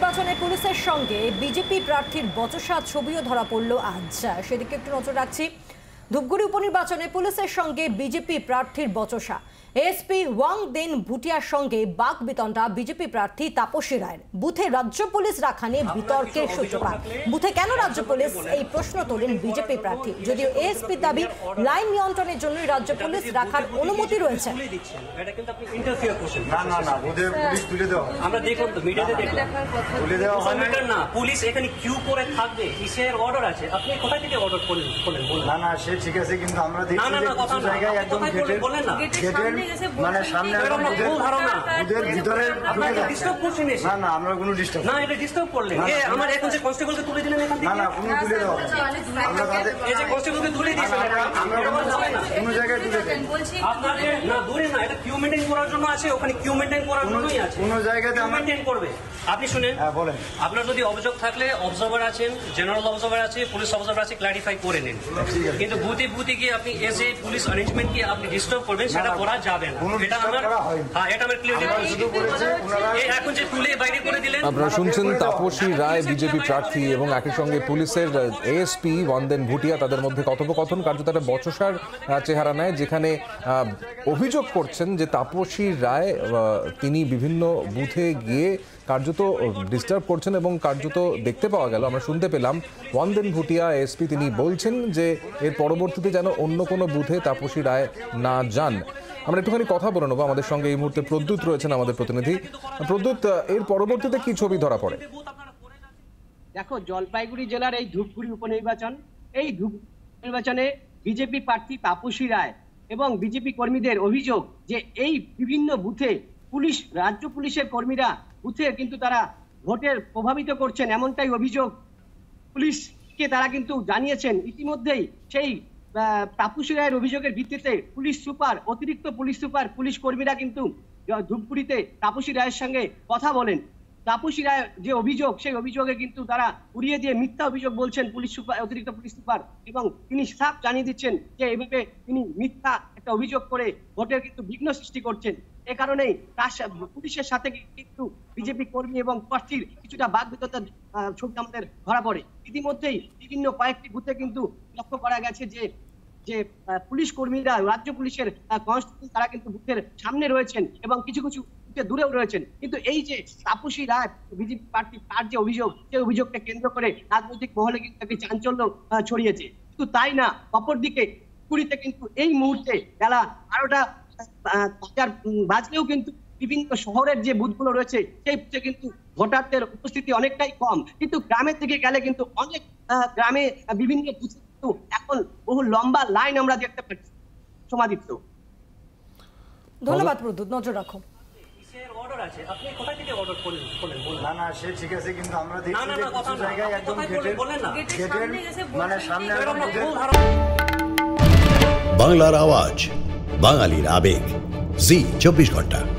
নির্বাচনে পুলিশের সঙ্গে বিজেপি প্রার্থীর বচসা ছবিও ধরা পড়ল আজ। সেদিকে একটু নজর রাখছি। ধূপগুড়ি উপনির্বাচনে পুলিশের সঙ্গে বিজেপি প্রার্থীর বচসা। এসপি ওয়াংদেন ভুটিয়ার সঙ্গে বাক বিতণ্ডা বিজেপি প্রার্থী তাপসী রায়ের। বুথে রাজ্য পুলিশ রাখা নিয়ে বিতর্কের সূত্রপাত। বুথে কেন রাজ্য পুলিশ, এই প্রশ্ন তোলেন বিজেপি প্রার্থী। যদিও এসপি দাবি লাইন নিয়ন্ত্রণের জন্যই রাজ্য পুলিশ রাখার অনুমতি রয়েছে। পুলিশ এখানে কিউ করে থাকবে, কিসের অর্ডার আছে? আপনি কোথা থেকে অর্ডার করলেন? না না, সে ঠিক আছে, কিন্তু আমরা দেখছি যে কিছু জায়গায় একদম গেটের মানে সামনে বুথের ভিতরে ডিস্টার্ব করছেন। না না, আমরা কোনো ডিস্টার্ব না, এটা ডিস্টার্ব করলেন। আমার এখন যে কনস্টেবলকে তুলে দিলেন এখান থেকে। না না, কোনো তুলে দাও, আমরা তাদের এই যে কনস্টেবলকে তুলে দিয়েছেন, আমরা কোনো জায়গায় তুলে দেন আপনাদের না দূরে না, এটা কিউ মেইনটেইন করার জন্য আছে, ওখানে কিউ মেইনটেইন করার জন্যই আছে। কোনো জায়গাতে আমরা মেইনটেইন করবে। আপনি শুনেন, হ্যাঁ বলেন। আপনার যদি অভিযোগ থাকলে অবজারভার আছেন, জেনারেল অবজারভার আছে, পুলিশ অবজারভার আছে, ক্লারিফাই করে নিন। কিন্তু বুথে গিয়ে আপনি এসে পুলিশ অ্যারেঞ্জমেন্ট কি আপনি ডিস্টার্ব করবেন, সেটা করা যাবে না। এটা আমার এটা আমার ক্লিয়ারলি এখন যে তুলে বাইরে করে দিলেন। আপনারা শুনছেন তাপসী রায় বিজেপি প্রার্থী এবং একই সঙ্গে পুলিশের এএসপি ওয়াংদেন ভুটিয়া, তাদের মধ্যে কথোপকথন কার্যত একটা বচসার চেহারা নেয়, যেখানে অভিযোগ করছেন যে তাপসী রায় তিনি বিভিন্ন বুথে গিয়ে কার্যত ডিস্টার্ব করছেন এবং কার্যত দেখতে পাওয়া গেল, আমরা শুনতে পেলাম ওয়াংদেন ভুটিয়া এসপি তিনি বলছেন যে এর পরবর্তীতে যেন অন্য কোনো বুথে তাপসী রায় না যান। আমরা একটুখানি কথা বলে নেবো। আমাদের সঙ্গে এই মুহূর্তে প্রদ্যুৎ রয়েছেন, আমাদের প্রতিনিধি। প্রদ্যুৎ, এর পরবর্তীতে কি ছবি ধরা পড়ে? দেখো, জলপাইগুড়ি জেলার এই ধূপগুড়ি উপনির্বাচন, এই নির্বাচনে বিজেপি প্রার্থী তাপসী রায় এবং বিজেপি কর্মীদের অভিযোগ যে এই বিভিন্ন বুথে পুলিশ, রাজ্য পুলিশের কর্মীরা বুথে কিন্তু তারা ভোটের প্রভাবিত করছেন, এমনটাই অভিযোগ পুলিশকে তারা কিন্তু জানিয়েছেন ইতিমধ্যেই। সেই তাপসী রায়ের অভিযোগের ভিত্তিতে পুলিশ সুপার, অতিরিক্ত পুলিশ সুপার, পুলিশ কর্মীরা কিন্তু ধূপগুড়িতে তাপসী রায়ের সঙ্গে কথা বলেন। তাপসী রায়ের যে অভিযোগ, সেই অভিযোগে কিন্তু তারা উড়িয়ে দিয়ে মিথ্যা অভিযোগ বলছেন পুলিশ সুপার, অতিরিক্ত পুলিশ সুপার, এবং তিনি সাফ জানিয়ে দিচ্ছেন যে এইভাবে তিনি মিথ্যা একটা অভিযোগ করে ভোটের কিন্তু বিঘ্ন সৃষ্টি করছেন। এ কারণেই তার পুলিশের সাথে কিন্তু বিজেপি কর্মী এবং প্রার্থীর কিছুটা বাকবিতণ্ডার ছবি আমাদের ধরা পড়ে। ইতিমধ্যেই বিভিন্ন কয়েকটি বুথে কিন্তু লক্ষ্য করা গেছে যে যে পুলিশ কর্মীরা, রাজ্য পুলিশের কনস্টেবল, তারা কিন্তু বুথের সামনে রয়েছেন এবং কিছু কিছু বুথে দূরেও রয়েছেন। কিন্তু এই যে তাপসী রায় বিজেপি প্রার্থী, তার যে অভিযোগ, সেই অভিযোগকে কেন্দ্র করে রাজনৈতিক মহলে কিন্তু একটি চাঞ্চল্য ছড়িয়েছে। কিন্তু তাই না, অপরদিকে পুরীতে কিন্তু এই মুহূর্তে বেলা 12টা বাজলেও কিন্তু বিভিন্ন শহরের যে বুথগুলো রয়েছে সেই বুথে কিন্তু ভোটারদের উপস্থিতি অনেকটাই কম। কিন্তু গ্রামের দিকে গেলে কিন্তু অনেক গ্রামে বিভিন্ন বুথে এখন বহু লম্বা লাইন আমরা দেখতে পাচ্ছি। সমাদিত্য, ধন্যবাদ প্রদ্যুৎ, নজর রাখো। অর্ডার আছে, আপনি কোথা থেকে অর্ডার করলেন? না না, সে ঠিক আছে, কিন্তু আমরা দেখছি যে কিছু জায়গায় একদম গেটের মানে সামনে বাংলার আওয়াজ, বাঙালির আবেগ, জি 24 ঘন্টা।